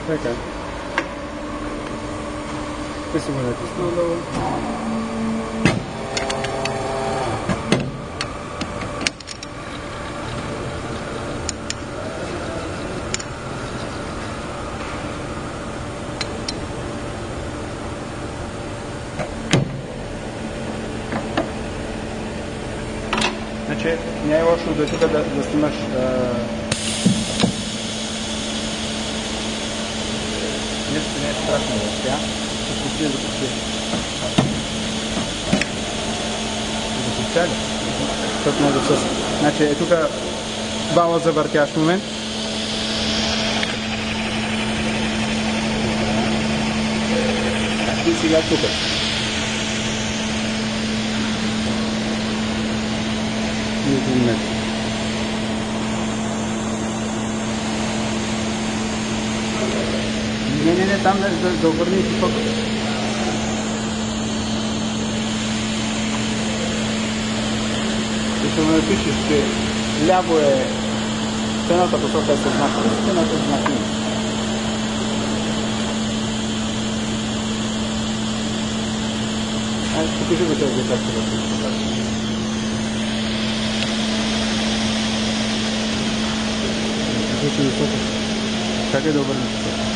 Така. Ще си го натисна отдолу. Значи не е лошо да тук да снимаш нещо не е страшно да сега. Ще пусти да пусти. Да пусти ли? Защото може да със. Значи е тук бала за въртящ момент. И сега тук. И 1 метр. Не, там да обърни фокус. И ще ме напишеш, че ляво е стената посока е със знак плюс, стената е с знак минус. Покажи го тези как ще да се покажа. Чакай да обърнеш.